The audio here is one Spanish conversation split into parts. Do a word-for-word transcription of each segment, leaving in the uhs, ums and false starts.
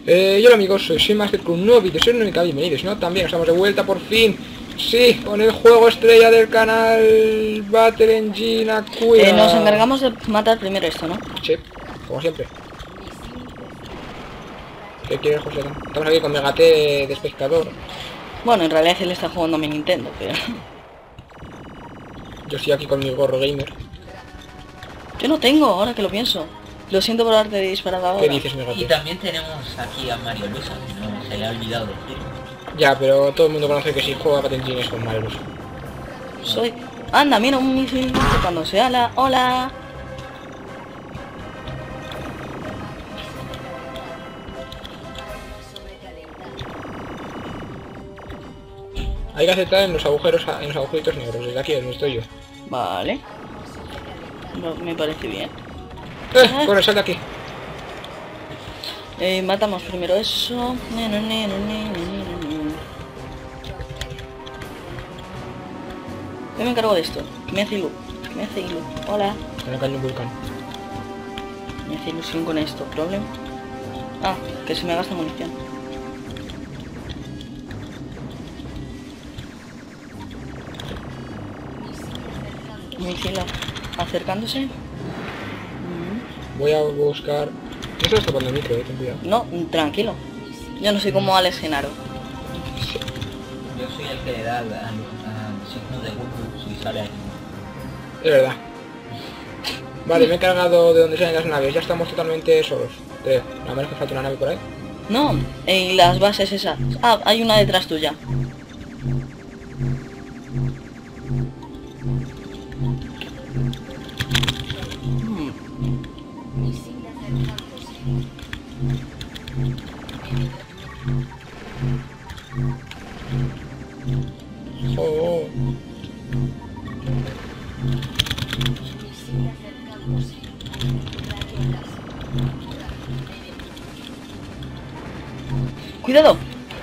Eh, yo amigos, soy Simaster con un nuevo vídeo, soy única, bienvenidos, ¿no? También estamos de vuelta por fin, sí, con el juego estrella del canal Battle Engine Aquila. Eh, nos encargamos de matar primero esto, ¿no? Sí, como siempre. ¿Qué quieres, José? Estamos aquí con Megate de, de pescador. Bueno, en realidad él está jugando a mi Nintendo, pero... Yo estoy aquí con mi gorro gamer. Yo no tengo, ahora que lo pienso. Lo siento por haberte disparado ahora. ¿Qué dices, Megate? Y también tenemos aquí a Mario Lusa, que no se le ha olvidado decir. Ya, pero todo el mundo conoce que si juega Battle Engine es con malos. Soy... Anda, mira un misil que cuando se ala... ¡Hola! Hay que aceptar en los agujeros, en los agujeritos negros, desde aquí donde estoy yo. Vale. No, me parece bien. ¡Eh! Corre, sal de aquí. Eh, matamos primero eso. Ne, ne, ne, ne, ne, ne, ne. Yo me encargo de esto. Que me hace ilu. Que me hace ilu. Hola. En el cañón volcán. Me hace ilusión con esto. ¿Problema? Ah, que se me gasta munición. Misil acercándose. Mm. Voy a buscar... No se está poniendo el micro, eh, ten cuidado. No, tranquilo. Yo no soy como Alex Genaro. Yo soy el que le da al, al, al signo de Goku si sale aquí. Es verdad. Vale, me he cargado de donde salen las naves. Ya estamos totalmente solos. Creo. A menos que falte una nave por ahí. No, en las bases esas. Ah, hay una detrás tuya. Hmm. Oh. Cuidado.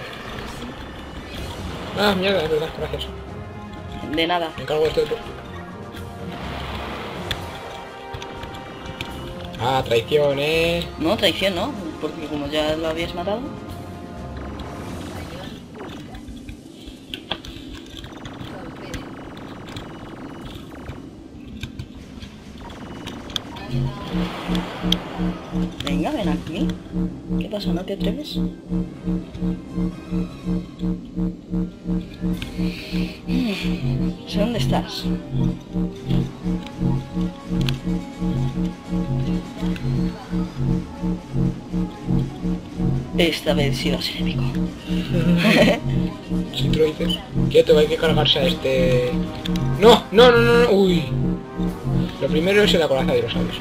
Ah, mierda, es verdad, gracias. De nada. Me encargo de este otro. Ah, traición, eh. No, traición no, porque como ya lo habías matado. Venga, ven aquí. ¿Qué pasa? ¿No te atreves? Mm. Sé dónde estás. Esta vez sí va a ser épico. Si tú lo dices. Quieto, hay que cargarse a este... No, no, no, no, no. Uy. Lo primero es el acorazado, lo sabes.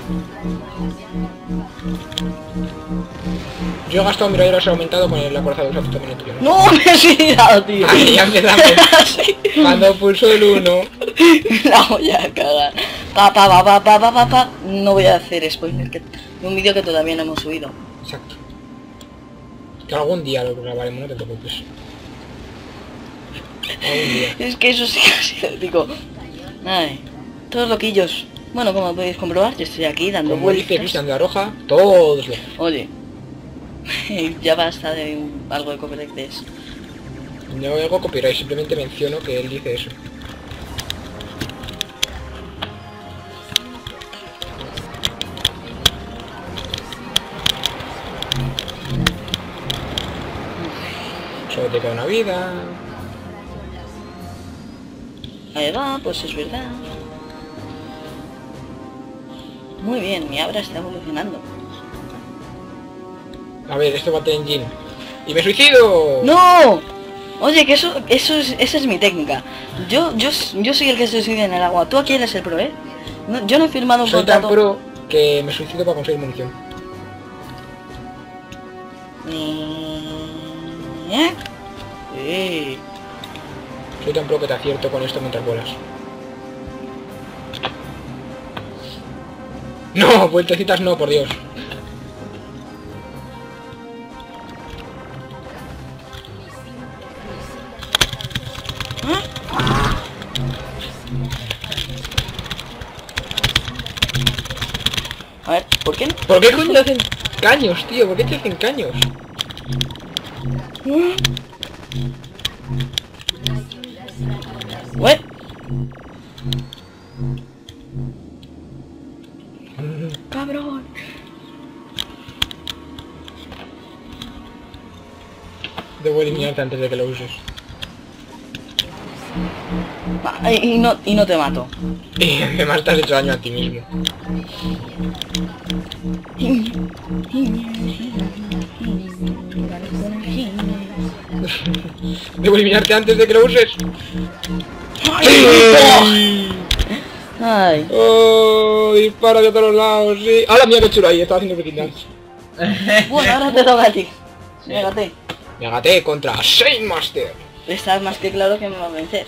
Yo he gastado mi rayo aumentado con el acorazado, o sea, tú también el tuyo, ¿no? No, me has tirado, tío. Ay, ya empezamos. Sí. Cuando pulso el uno. La voy a cagar. Pa, pa, pa, pa, pa, pa, pa, pa. No voy a hacer spoiler que... de un vídeo que todavía no hemos subido. Exacto. Que algún día lo grabaremos, no te preocupes. Algún día. Es que eso sí que ha sido épico. Ay, todos loquillos. Bueno, como podéis comprobar, yo estoy aquí dando Como dice vueltas. Cristian de Arroja, todos los... Oye, ya basta de un- algo de copyright de eso. No hago copyright, simplemente menciono que él dice eso. Solo te queda una vida. Ahí va, pues es verdad. Muy bien, mi Abra está evolucionando. A ver, esto va a Engine. ¡Y me suicido! ¡No! Oye, que eso, eso es, esa es mi técnica. Yo, yo, yo soy el que se suicida en el agua. Tú aquí eres el pro, ¿eh? No, yo no he firmado un Soy tan contrato. pro que me suicido para conseguir munición. ¿Eh? Eh. Soy tan pro que te acierto con esto mientras vuelas. No, vueltecitas no, por Dios. A ver, ¿por qué no? ¿Por qué coño le hacen caños, tío? ¿Por qué te hacen caños? Ué. Cabrón. Debo eliminarte antes de que lo uses. Va, y, y no, y no te mato. Y además te has hecho daño a ti mismo. Debo eliminarte antes de que lo uses. Ay. Oh, dispara de todos los lados, sí. ¡Hala, mira qué chulo ahí! Estaba haciendo breaking dance. Bueno, ahora te toca a ti. Mégate. Megate contra Shane Master. Está más que claro que me va a vencer.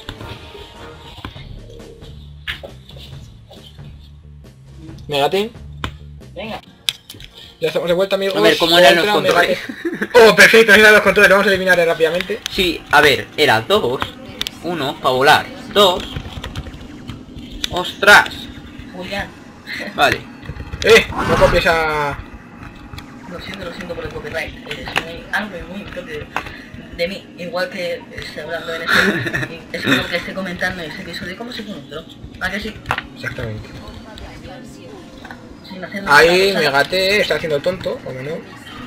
Megate. Venga. Ya estamos de vuelta, amigos. A ver, ¿cómo eran los Contra controles? Megate. Oh, perfecto, ahí están los controles. Vamos a eliminar rápidamente. Sí, a ver, era dos, uno, para volar, dos. ¡Ostras! Julián. Vale. Eh, no copies a... Lo siento, lo siento por el copyright. Es muy, algo muy propio de mí. Igual que estoy hablando en este... y espero que esté comentando ese episodio. ¿Cómo se pone un drop? ¿A que sí? Exactamente. Sin hacer Ahí nada. Megate está haciendo tonto, como no.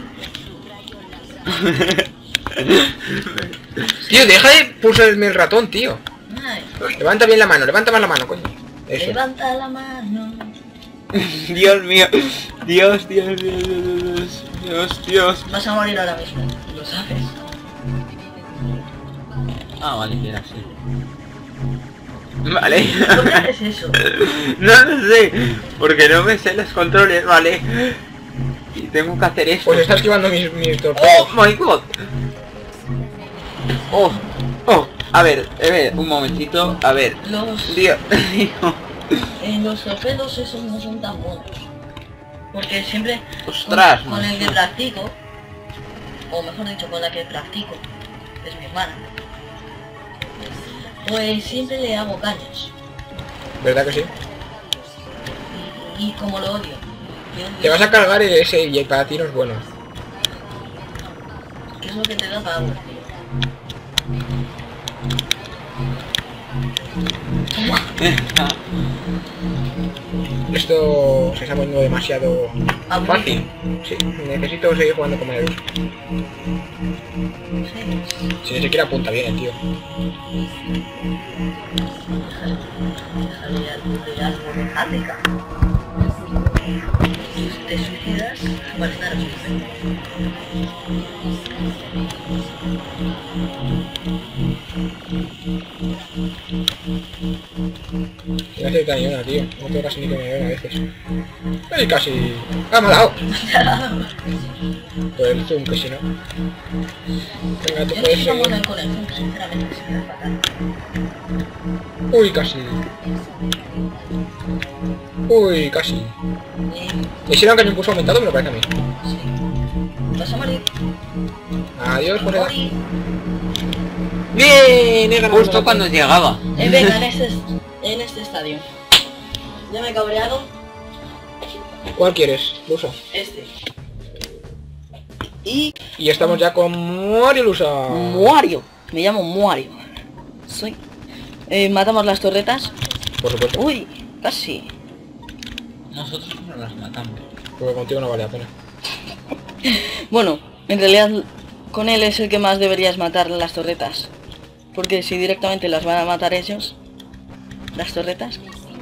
Tío, deja de pulsarme el ratón, tío. Ay, Levanta bien la mano, levanta más la mano, coño. Eso. levanta la mano. Dios mío. Dios, Dios, Dios, Dios, Dios, Dios. Vas a morir ahora mismo. Lo sabes. Ah, vale, que era así. Vale. ¿Por qué haces eso? No lo sé, porque no me sé los controles, vale. Y tengo que hacer esto. Pues está esquivando mis, mis Oh torpedos. my god. Oh, oh. A ver, a ver, un momentito. A ver. Los, Dios. eh, los torpedos esos no son tan buenos. Porque siempre Ostras, con, con el que macho. practico, o mejor dicho, con la que practico, es mi hermana, pues siempre le hago caños. ¿Verdad que sí? Y, y como lo odio. Yo- Te vas a cargar ese y para ti no es bueno. ¿Qué es lo que te da power, tío? Toma. Esto se está poniendo demasiado Aburrido. fácil. Sí, necesito seguir jugando como él. Sí. Si ni siquiera apunta bien el tío. Déjale algo de algo de África. Si te suicidas, va a estar No acerta ni una, tío. No tengo casi ni que me den a veces. ¡Ay, casi! ¡Ah, me ha dado! Por el zoom, que si no. Venga, tú Yo no puedes soy tan buena seguir. con el zoom, sinceramente, se me da fatal. ¡Uy, casi! ¡Uy, casi! Eh, ¿Me hicieron cañón curso aumentado? Me lo parece a mí. sí. Vas a morir. Adiós, pues nada. Morir. ¡Bien! He ganado. Justo cuando llegaba. Eh, venga, en este, en este estadio. Ya me he cabreado. ¿Cuál quieres? Lusa. Este. Y... Y estamos ya con Mario Lusa. Muario. Me llamo Muario. Soy... Eh, matamos las torretas. Por supuesto. Uy, casi. Nosotros no las matamos. Porque contigo no vale la pena. Bueno, en realidad con él es el que más deberías matar las torretas. Porque si directamente las van a matar ellos, las torretas.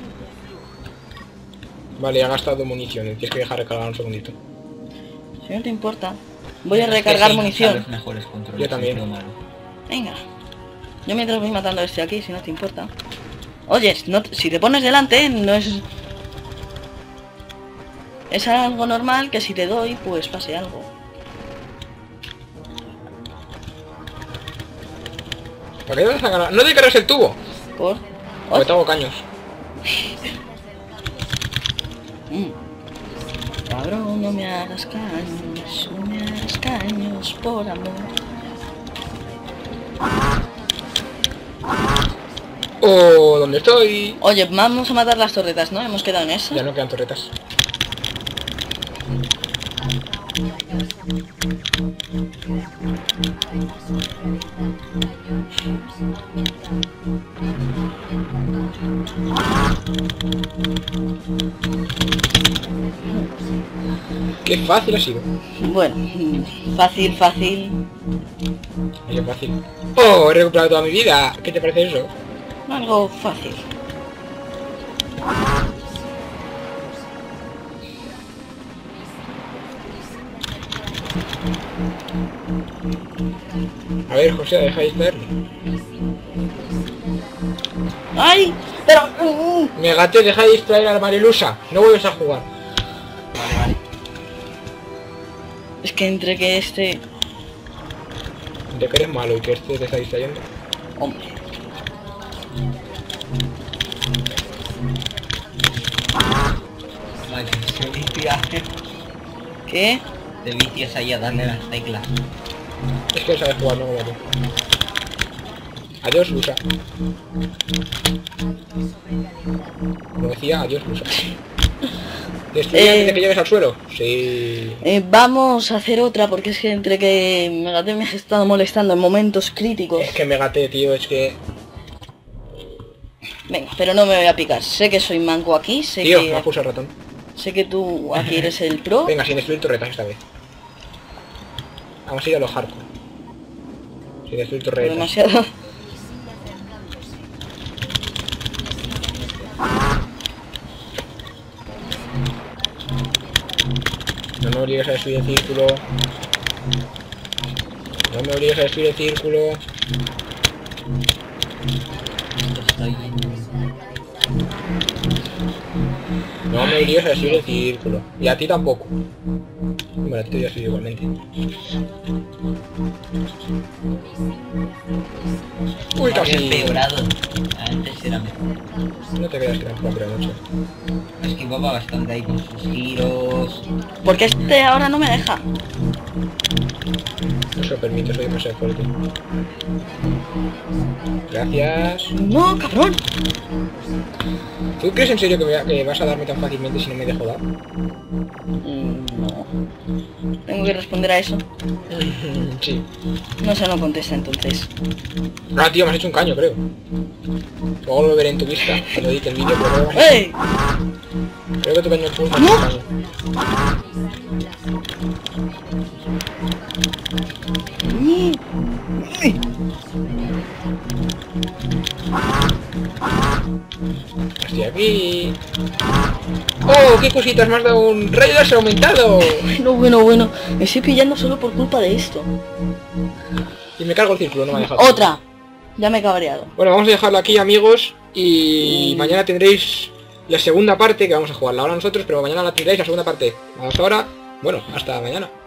Vale, ha gastado munición. Tienes que dejar recargar un segundito. Si no te importa, voy a Es que recargar sí, munición. los mejores controles, Yo también. es lo malo. Venga. Yo mientras voy matando a este aquí, si no te importa. Oye, no te- si te pones delante, no es... Es algo normal que si te doy, pues pase algo. ¿Para qué vas a ganar? ¡No te cargas el tubo! Por... Porque te hago caños. Mm. Cabrón, no me hagas caños, no me hagas caños, por amor. ¡Oh! ¿Dónde estoy? Oye, vamos a matar las torretas, ¿no? Hemos quedado en eso. Ya no quedan torretas. Qué fácil ha sido. Bueno, fácil, fácil. Qué fácil. ¡Oh! He recuperado toda mi vida. ¿Qué te parece eso? Algo fácil. A ver, José, deja de distraerme. ¡Ay! Pero... uh, Megate, deja de distraer a la Marilusa. No vuelves a jugar. Vale, vale. Es que entre que este... De que eres malo y que este te está distrayendo. Hombre. Vale, se vicia. ¿Qué? Te vicias ahí a darle las teclas. Es que sabes jugar, no como tú. Adiós, Lusa. Como decía, adiós, Lusa. ¿Destruye Eh. antes de que llegues al suelo? Sí. Eh, vamos a hacer otra porque es que entre que Megate me ha estado molestando en momentos críticos. Es que Megate, tío, es que... Venga, pero no me voy a picar. Sé que soy manco aquí, sé Tío, me has que puesto el ratón. sé que tú aquí eres el pro. Venga, sin destruir torretas esta vez. Vamos a ir a los hardcore. Sin destruir Pero torretas. demasiado. No me obligues a destruir el círculo. No me obligues a destruir el círculo. Estoy... No me obligues a destruir el círculo. Y a ti tampoco. Bueno, a ti te voy a destruir igualmente. Uy, Había casi. empeorado. Antes era mejor. No te creas que no pero mucho. Esquivaba bastante ahí con sus giros. Porque este ahora no me deja. No se lo permito, soy demasiado fuerte. Gracias. No, cabrón. ¿Tú crees en serio que, me, que vas a darme tan fácilmente si no me dejo dar? Mm, No. Tengo que responder a eso. Sí. No se no contesta entonces. Ah, tío, me has hecho un caño, creo. Luego lo veré en tu vista, cuando edite el vídeo, pero creo que me has ¡Ey! hecho- creo que tu caño fue un ¡No! caño. Mm. Uy. Estoy aquí. ¡Oh, qué cositas! Me has dado un rayo láser aumentado. Bueno, bueno, bueno. Me estoy pillando solo por culpa de esto. Y me cargo el círculo, no me ha dejado. Otra. Ya me he cabreado. Bueno, vamos a dejarlo aquí, amigos. Y Mm. mañana tendréis la segunda parte, que vamos a jugarla ahora nosotros, pero mañana la tendréis la segunda parte. Vamos ahora. Bueno, hasta mañana.